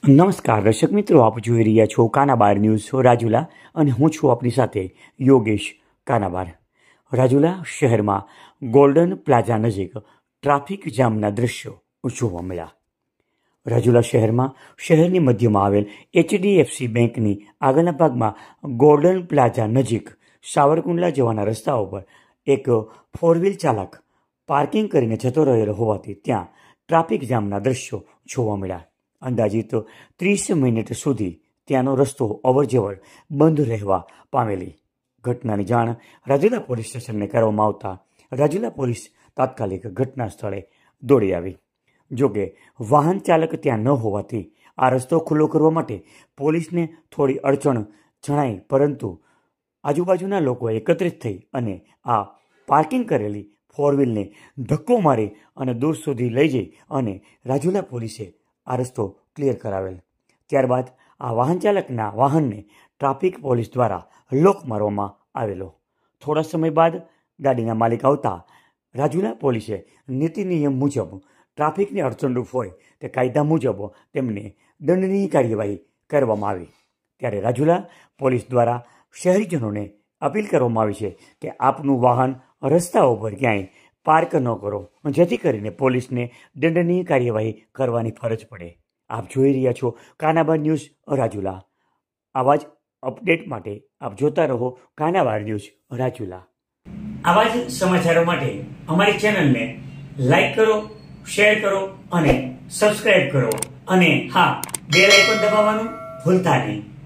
નમસ્કાર દર્શક મિત્રો, આપ જોઈ રહ્યા છો કાનાબાર ન્યૂઝ રાજુલા અને હું છું આપની સાથે યોગેશ કાનાબાર। રાજુલા શહેરમાં ગોલ્ડન પ્લાઝા નજીક ટ્રાફિક જામના દ્રશ્યો જોવા મળ્યા। રાજુલા શહેરમાં શહેરની મધ્યમાં આવેલ HDFC બેંકની આગળના ભાગમાં ગોલ્ડન પ્લાઝા નજીક સાવરકુંડલા જવાના રસ્તા ઉપર એક 4 વ્હીલ ચાલક પાર્કિંગ કરીને જતો રહેલો હોવાથી ત્યાં ટ્રાફિક જામના દ્રશ્યો જોવા મળ્યા। અંદાજિત 30 મિનિટ સુધી ત્યાંનો રસ્તો અવરજવર બંધ રહેવા પામેલી ઘટનાની જાણ રાજુલા પોલીસ સ્ટેશનને કરવામાં આવતા રાજુલા પોલીસ તાત્કાલિક ઘટના સ્થળે દોડી આવી। જોકે વાહન ચાલક ત્યાં ન હોવાથી આ રસ્તો ખુલ્લો કરવા માટે પોલીસને થોડી અડચણ જણાઈ, પરંતુ આજુબાજુના લોકો એકત્રિત થઈ અને આ પાર્કિંગ કરેલી 4 વ્હીલને ધક્કો મારી અને દૂર સુધી લઈ જઈ અને રાજુલા પોલીસે આ રસ્તો ક્લિયર કરાવેલ। ત્યારબાદ આ વાહન ચાલકના વાહનને ટ્રાફિક પોલીસ દ્વારા લોક મારવામાં આવેલો। થોડા સમય બાદ ગાડીના માલિક આવતા રાજુલા પોલીસે નીતિ નિયમ મુજબ ટ્રાફિકની અડચણરૂપ હોય તે કાયદા મુજબ તેમને દંડનીય કાર્યવાહી કરવામાં આવી। ત્યારે રાજુલા પોલીસ દ્વારા શહેરીજનોને અપીલ કરવામાં આવી છે કે આપનું વાહન રસ્તા ઉપર ક્યાંય પાર્ક ન કરો, જેથી કરીને પોલીસને દંડનીય કાર્યવાહી કરવાની ફરજ પડે। આપ જોઈ રહ્યા છો કાનાબાર ન્યૂઝ રાજુલા। આવા જ અપડેટ માટે આપ જોતા રહો કાનાબાર ન્યૂઝ રાજુલા। આવા જ સમાચારો માટે અમારી ચેનલને લાઈક કરો, શેર કરો અને સબસ્ક્રાઇબ કરો, અને હા, બેલ આઇકોન દબાવવાનું ભૂલતા નહીં।